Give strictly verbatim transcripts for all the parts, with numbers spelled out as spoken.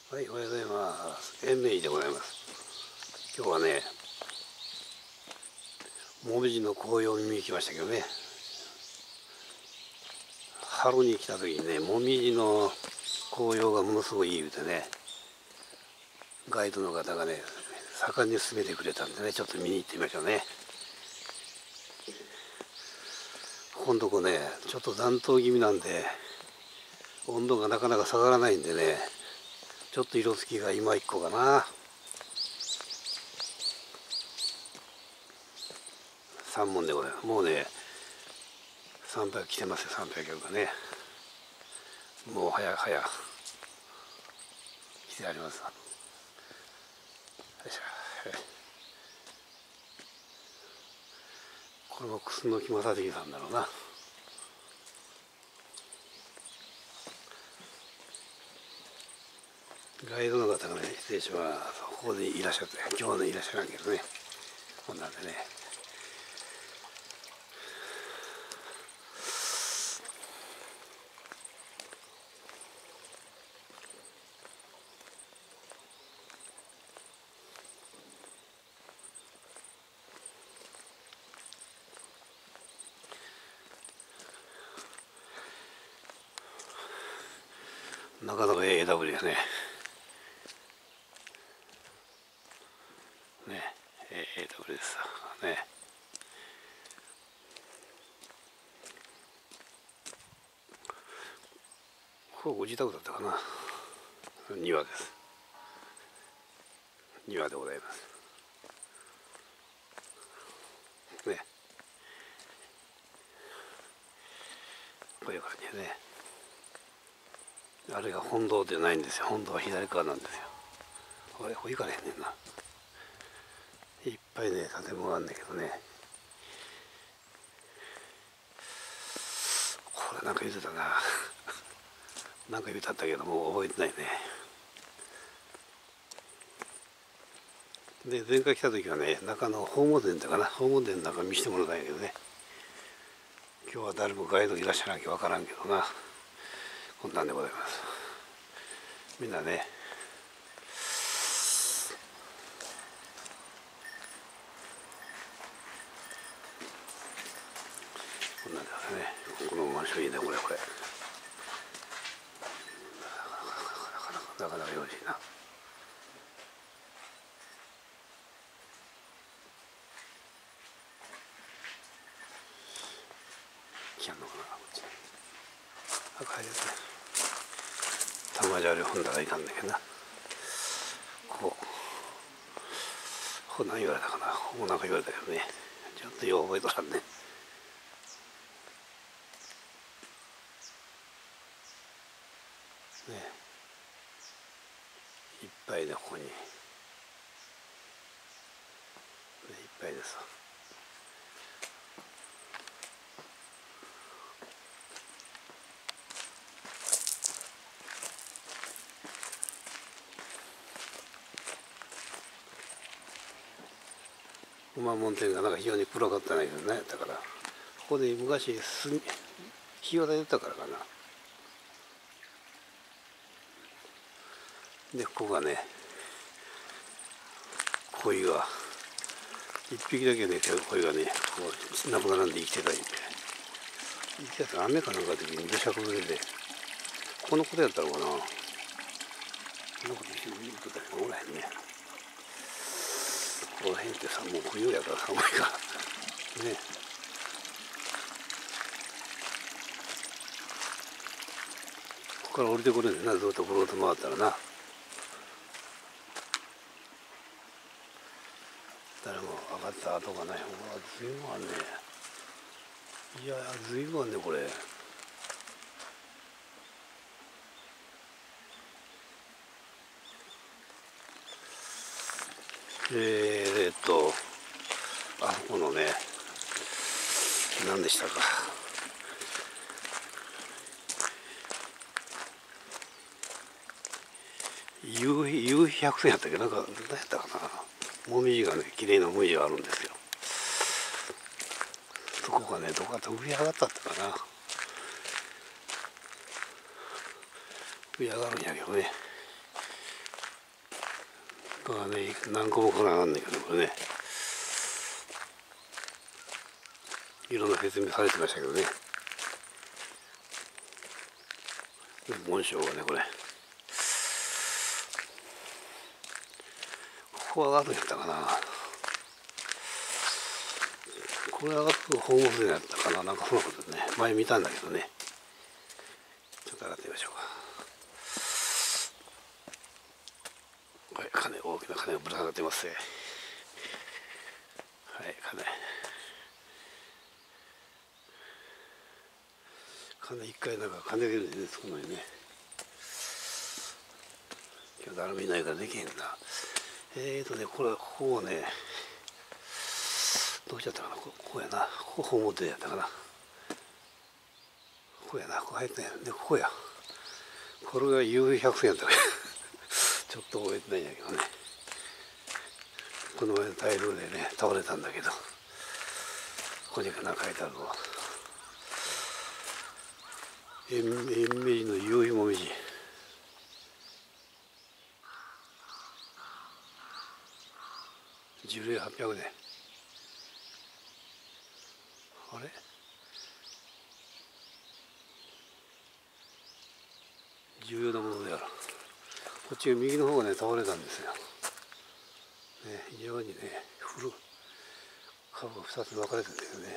はい、おはようございます。延命でございます。今日はね、もみじの紅葉を見に来ましたけどね、春に来た時にね、もみじの紅葉がものすごいいい言うてね、ガイドの方がね、盛んに勧めてくれたんでね、ちょっと見に行ってみましょうね。ここのとこね、ちょっと暖冬気味なんで、温度がなかなか下がらないんでね、ちょっと色づきが今一個かな。三門でございます。もうね、さんびゃく来てますよ、さんびゃくキロがね。もう早早来てあります。よいしょ。これも楠木正成さんだろうな。ガイドの方がね、失礼します。ここでいらっしゃって、今日はね、いらっしゃらんけどね。こんなんでね。なかなかええ枝ぶりですね。ね、ええ枝ぶりですね。これご自宅だったかな。庭です。庭でございます。ね。こういう感じでね。あれが本堂でないんですよ。本堂は左側なんですよ。これ、これ行かれへんねんな。いっぱいね、建物あんだけどね。これなんか言ってたな。なんか言うたったけどもう覚えてないね。で、前回来た時はね、中の宝物殿だかな。宝物殿の中見せてもらったんやけどね。今日は誰もガイドいらっしゃらなきゃわからんけどな。こんなんでございます。みんなね、こんなんですね。このマンションいいね、これこれ。なかなかよろしいな。来やんのかな、こっち。あ、帰るね。玉砂利踏んだらいかんだけどな。こう。こう何言われたかな。こうなんか言われたけどね。ちょっとよう覚えとらんね。ね。いっぱいでここに。ね、いっぱいです。馬門店がなんか非常に暗かったんだけどね。だからここで昔日和出たからかな。でここがね、鯉が一匹だけね、鯉がねこう亡くならんで生きてたんで、生きてたら雨かなんかの時に土砂崩れでこのことやったのかな。こんなこと言うことだけどおらへんね。この辺ってさ、もう冬やから寒いからね。ここから降りてくるんだよな、ずっとぐるっと回ったらな。誰も上がった跡がない。ほら、ずいぶんあんね。いや、ずいぶんあんね、これ。えー、っと、あそこのね、何でしたか。夕夕日百選やったっけ、なんか、何やったかな。もみじがね、綺麗なもみじがあるんですよ。そこがね、どこかと上上がったってかな。上上がるんやけどね。 まあね、何個も来なあんねんけど、これね、いろんな説明されてましたけどね。紋章がね、これ。ここ上がるんやったかな。これ上がるとホームズやったかな。なんかそんなことですね。前見たんだけどね。ちょっと上がってみましょうか。はい、鐘、大きな鐘がぶら下がってますね。はい、鐘。鐘一回なんか鐘出るんでね、そこまでね。今日誰もいないからできへんな。えーとね、これ、ここをね、どうしちゃったかな、ここやな。ここ表やったかな。ここやな、ここ入ったんや。で、ここや。これが ユーひゃくせんやったからちょっと覚えてないんやけどね。この前の台風でね、倒れたんだけど、ここにかな書いてあるわ。延命の夕日もみじ。樹齢はっぴゃくねん。あれ重要なものである。こっちが右の方がね倒れたんですよ。ね、非常にね古株がふたつ分かれてるんだよね。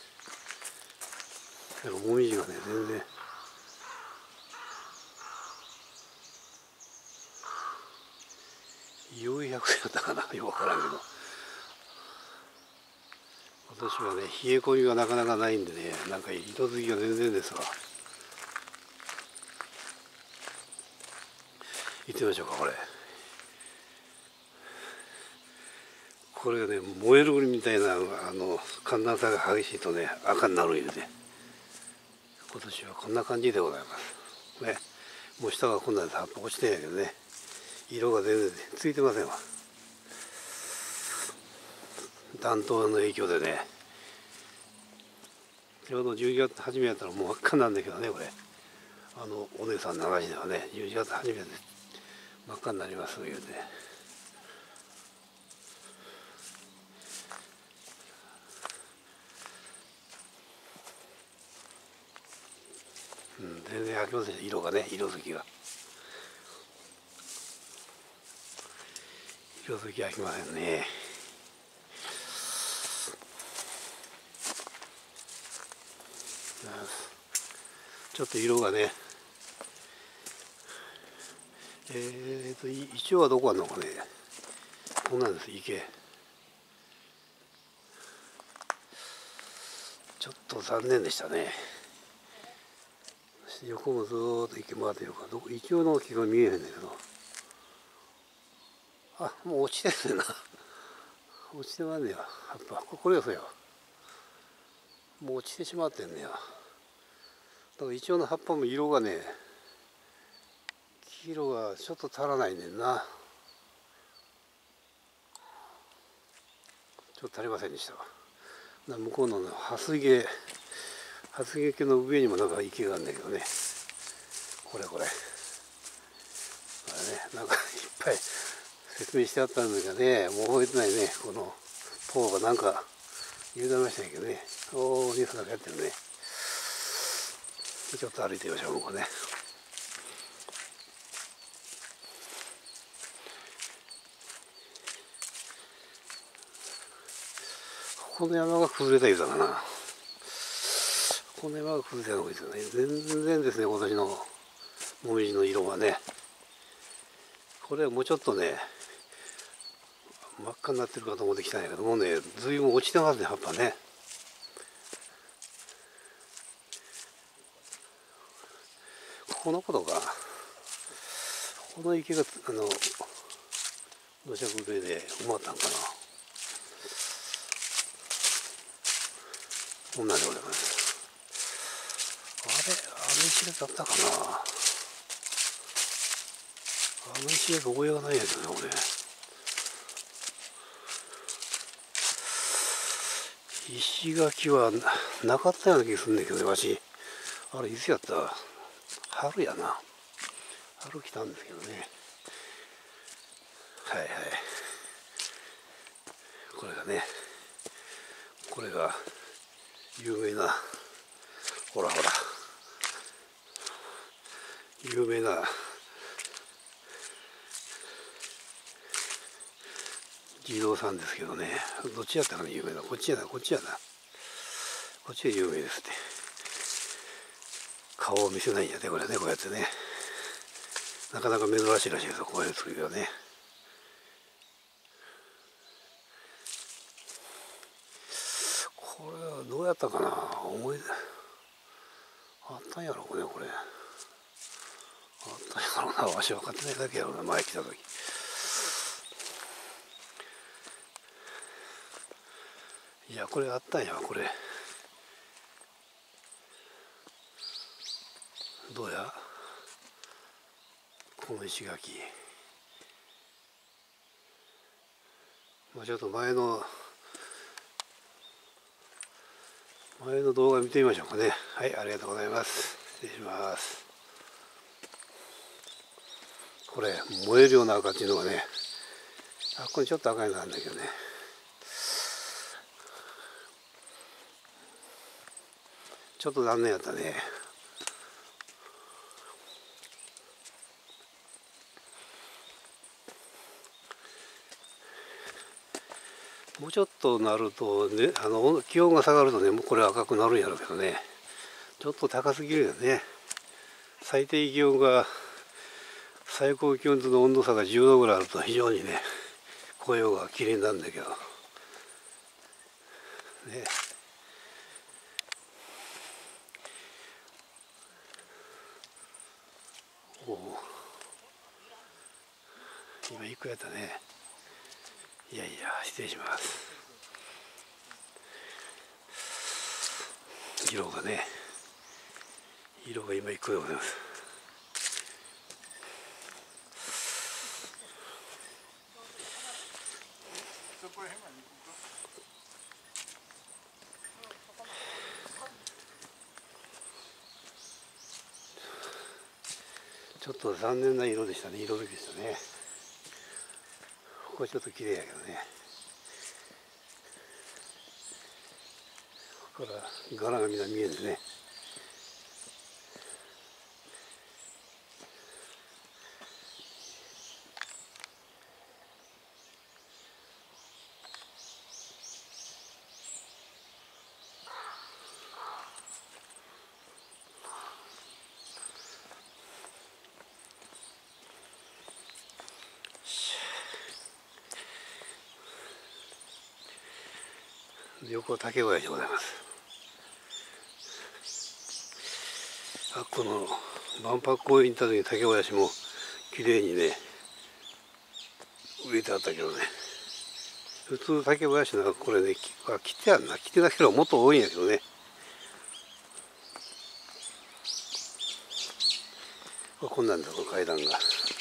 だからもみじがね全然よんひゃくせんやったかな、よく分からんけど。今年はね冷え込みがなかなかないんでね、なんか色づきが全然ですわ。行ってみましょうか。これこれがね燃えるみたいな、あの寒暖差が激しいとね赤になるんよね。今年はこんな感じでございますね。もう下がこんなんで葉っぱ落ちてんやけどね、色が全然ついてませんわ。暖冬の影響でね、ちょうどじゅういちがつ初めやったらもう真っ赤なんだけどね、これあのお姉さんの話ではね、じゅういちがつ初めで真っ赤になります言うて、うん、全然飽きません、色がね、色づきが色づき飽きませんね。ちょっと色がね、えーと一応はどこあるのかね、こんなんです、池。ちょっと残念でしたね。横もずーっと池回ってるから、どこ一応の木が見えへんねんけど、あ、もう落ちてるねんな落ちてまんねや、葉っぱ。これよ、そやもう落ちてしまってんねや。だからイチョウの葉っぱも色がね、黄色がちょっと足らないねんな。ちょっと足りませんでしたわ。向こうの蓮毛蓮毛家の上にもなんか池があるんだけどね、これこれこれね、なんかいっぱい説明してあったんだけどね、もう覚えてないね。このポーがなんか言うてましたけどね。おお、ニュースなんかやってるね。ちょっと歩いてみましょう、ここね。この山が崩れた言うたかな。この山が崩れたのがいいですよね。全然ですね、今年のもみじの色がね。これはもうちょっとね、真っ赤になってるかと思ってきたんやけどもうね、ずいぶん落ちてますね、葉っぱね。このことか。この池があの土砂崩れで埋まったんかな。こんなんでございます。あれ、あの石だったかな。あの石が覚えがないやけどね、俺。石垣はなかったような気がするんだけどね、わし。あれ、いつやった？春やな。春来たんですけどね。 はいはい、これがね、これが有名な、ほらほら有名な地蔵さんですけどね、どっちやったかな有名な、こっちやな、こっちやな、こっちが有名ですって。顔を見せないんやね、これね、こうやってね、なかなか珍しいらしいですよ、こういう作りはね。これはどうやったかな、思い出あったんやろうね、これあったんやろうな、わし分かってないだけやろうな、前来た時。いや、これあったんや、これどうや、この石垣、まあ、ちょっと前の前の動画見てみましょうかね。はい、ありがとうございます。失礼します。これ燃えるような赤っていうのがね、あ、これちょっと赤いのなんだけどね、ちょっと残念やったね。もうちょっとなるとね、あの気温が下がるとね、もうこれ赤くなるんやろうけどね、ちょっと高すぎるよね。最低気温が最高気温との温度差がじゅうどぐらいあると非常にね、紅葉が綺麗になるんだけどね。おお、今いくやったね。いやいや、失礼します。色がね、色が今いくでございます。ちょっと残念な色でしたね、色づきでしたね。ここちょっと綺麗やけどね。ここから柄がみんな見えるんでね。横竹小屋でございます。あ、この万博公園に行った時に竹林も綺麗にね植えてあったけどね、普通竹林なんかこれね、切ってあるな、切ってなければもっと多いんやけどね。こんなんだ、この階段が。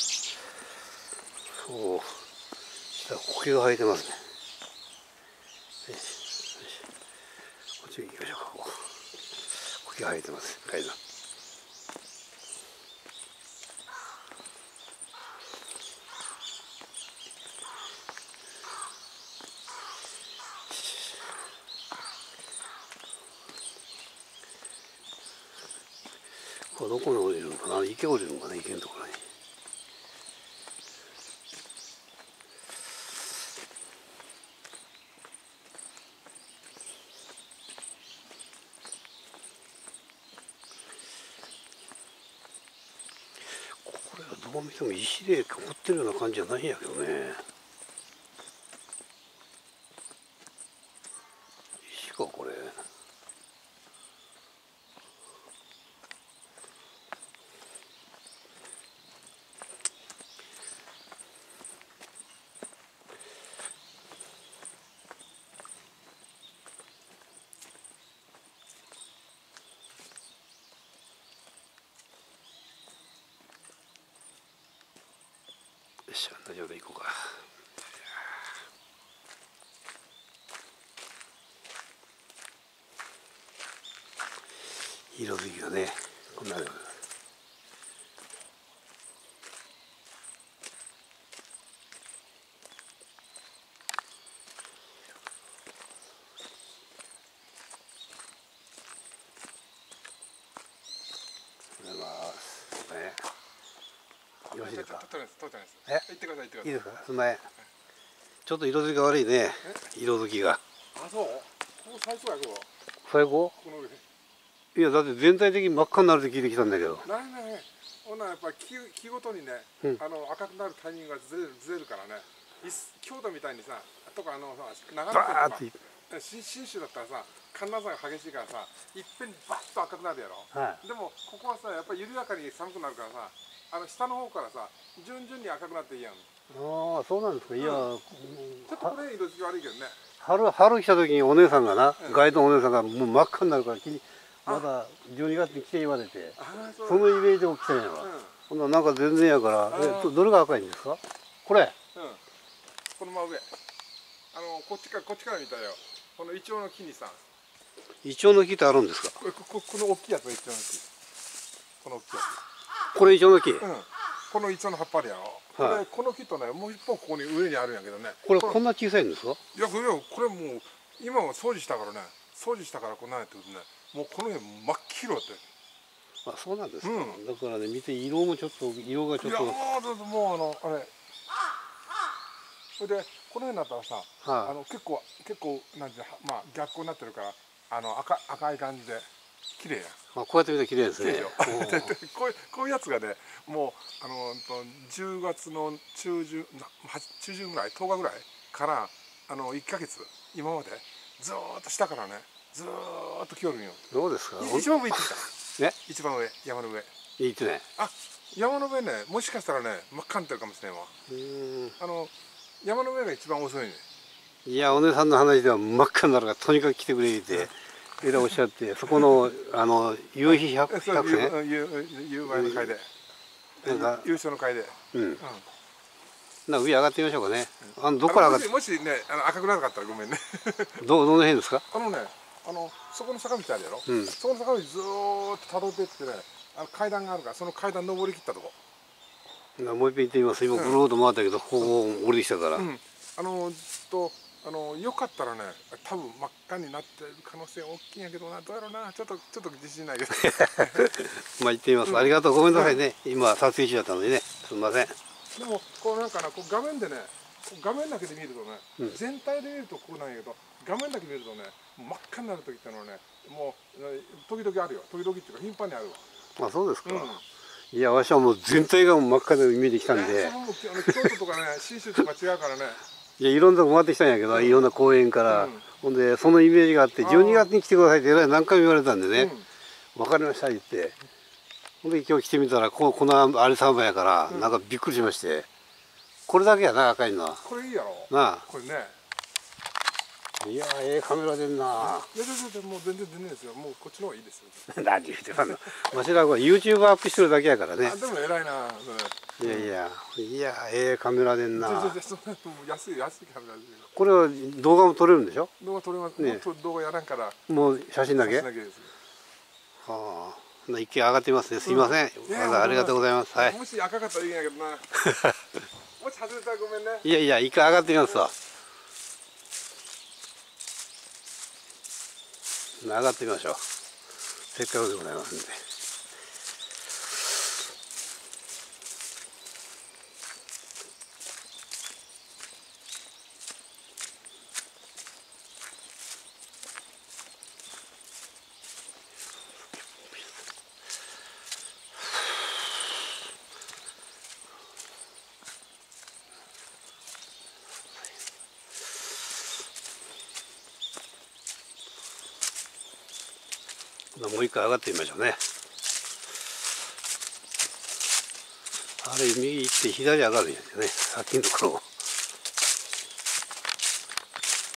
おお、下苔が生えてますね。よしよし、こっちに行きましょうか。ここ苔が生えてます、階段。これどこに降りるのかな、池降りるのかな、池のところに。これはどう見ても石で囲ってるような感じじゃないんやけどね。石かこれ。よし、あんな状態行こうか。色づきがね、こんなの。 しいですか。 取ってないです、取ってないです。 え、 行ってください、行ってください。 いいですか。すみません。ちょっと色づきが悪いね。色づきが。 あ、そう。ここ最高や、ここ。 最高。 この上。 いや、だって全体的に真っ赤になるって聞いてきたんだけど。 ないない。ほんならやっぱり木、木ごとにね、 うん、 あの赤くなるタイミングがずれる、ずれるからね。京都みたいにさ、とかあのさ、長野県とか、信州だったらさ、寒暖差が激しいからさ、いっぺんにバッと赤くなるやろ。はい、でもここはさ、やっぱり緩やかに寒くなるからさ、あの下の方からさ、順々に赤くなっていいやん。 ああ、そうなんですか。いや、うん、 ちょっとこれ色づき悪いけどね。 春春来た時にお姉さんがな、うん、ガイドのお姉さんがもう真っ赤になるから、まだじゅうにがつに来て言われて、そ, そのイメージで起きたんやわ。ほんならなんか全然やから、えどれが赤いんですか？これ。 うん。この真上。あのこっちからこっちから見たよ。このイチョウの木にさ。 イチョウの木ってあるんですか？ これこここの大きいやつがイチョウの木。この大きいやつ。 これイチョウの木。うん。 このイチョウの葉っぱでやろ。はい、この木とね、もう一本ここに上にあるんやけどね。 これこんな小さいんですか？ いや、これこれもう今は掃除したからね。掃除したからこんなんやってことね。もうこの辺真っ黄色って。 あ、そうなんですか。うん、だからね、見て色もちょっと色がちょっと。 いや、もうもうあのあれ。それでこの辺になったらさ、はい、あの結構結構なんてまあ逆光になってるからあの赤赤い感じで綺麗や。 まあこうやって見たら綺麗ですね。 こういうこういうやつがね、もうあのじゅうがつの中旬中旬ぐらいとおかぐらいからあのいっかげつ今までずーっと下からねずーっと来よるんよ。 どうですか。 一番上行ってきた。ね、一番上山の上。 行ってね。 あ、山の上ね、もしかしたらね真っ赤になってるかもしれんわ。あの山の上が一番遅いね。いや、お姉さんの話では真っ赤になるからとにかく来てくれってえらいおっしゃって、そこのあの夕日百選夕前の会でなんか優勝の会で、うん、 な上上がってみましょうかね。あのどこから上がってもしねあの赤くなかったらごめんね。 どどの辺ですか？ あのね、あのそこの坂道あるやろ。そこの坂道ずーっと辿ってってね、あの階段があるからその階段登りきったとこ。 もう一遍行ってみます。今ぐるーっと回ったけど、ここ降りてきたから。 あのとあのよかったらね、多分真っ赤になってる可能性大きいんやけどな、どうやろうな、ちょっとちょっと自信ないけど。 まあ行ってみます。ありがとう、ごめんなさいね。今撮影中だったのにね、すみません。 でもこうなんかな、こう画面でね、画面だけで見るとね、全体で見るとこうなんやけど、画面だけ見るとね、真っ赤になる時ってのはね、もう時々あるよ。時々っていうか頻繁にあるわ。 あ、そうですか。いや、わしはもう全体が真っ赤で見えてきたんで。 京都とかね、信州とか違うからね。 いや、いろんなとこ回ってきたんやけど、いろんな公園から、ほんでそのイメージがあって、じゅうにがつに来てくださいってえらい何回も言われたんでね、分かりました言って、ほんで今日来てみたらここのあれさんばやから、なんかびっくりしまして、これだけやな、赤いのは。 これいいやろなあ、 これね。 いや、ええカメラでんな。 いや、全然もう全然出ないですよ。もうこっちの方がいいですよ。 何言ってたんだ。わしらは ユーチューブ アップしてるだけやからね。 あ、でも偉いな。 いやいや、いや、ええカメラでんな。 安い安いカメラで。 これは動画も撮れるんでしょ？ 動画撮れます。ね、動画やらんから。 もう写真だけ？写真だけです。はあ、一回上がってみますね。すみません。まだありがとうございます。はい。 もし赤かったらいいんやけどな。もし外れたらごめんね。 いやいや、一回上がってみますわ。上がってみましょう。せっかくでございますんで。もう一回上がってみましょうね。あれ右行って左上がるんやけどね、さっきのところ。